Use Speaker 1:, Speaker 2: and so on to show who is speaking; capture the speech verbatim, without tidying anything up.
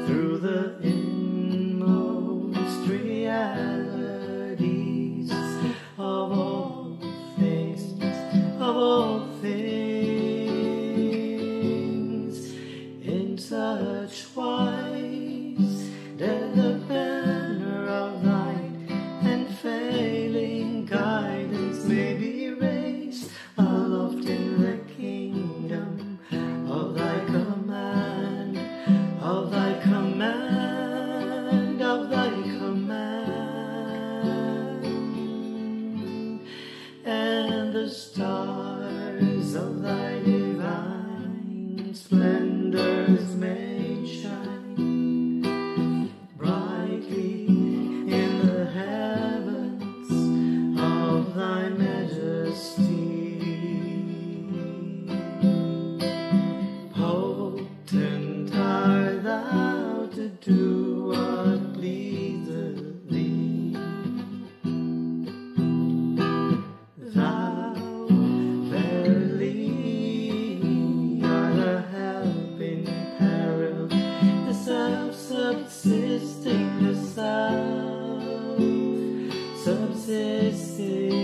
Speaker 1: through the inmost realities of all things, of all things, in such wise that the banner of light and failing guidance may be raised aloft in the kingdom of thy command, of thy command, of thy command, and the stars of thy divine splendors may shine brightly in the heavens of thy majesty. Potent art thou to do what pleaseth thee. Thou verily art a help in peril, the self-subsisting, the self-subsisting.